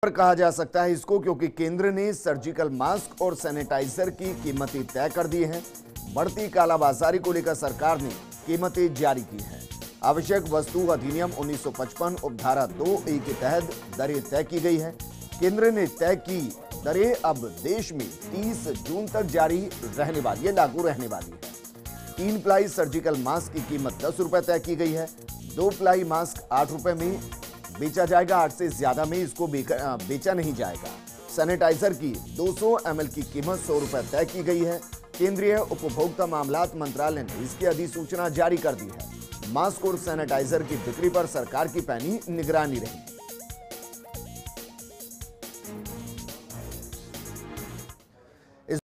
पर कहा जा सकता है इसको, क्योंकि केंद्र ने सर्जिकल मास्क और सैनिटाइजर की कीमतें तय कर दी हैं। बढ़ती कालाबाजारी को लेकर सरकार ने कीमतें जारी की हैं। आवश्यक वस्तु अधिनियम 1955 उपधारा 2A के तहत दरें तय की गई है। केंद्र ने तय की दरें अब देश में 30 जून तक जारी रहने वाली है, लागू रहने वाली है। 3 प्लाई सर्जिकल मास्क की कीमत 10 रुपए तय की गई है। 2 प्लाई मास्क 8 रुपए में बेचा जाएगा, 8 से ज्यादा में इसको बेचा नहीं जाएगा। सैनिटाइजर की 200 ml की कीमत 100 रुपए तय की गई है। केंद्रीय उपभोक्ता मामलात मंत्रालय ने इसकी अधिसूचना जारी कर दी है। मास्क और सैनिटाइजर की बिक्री पर सरकार की पैनी निगरानी रहेगी।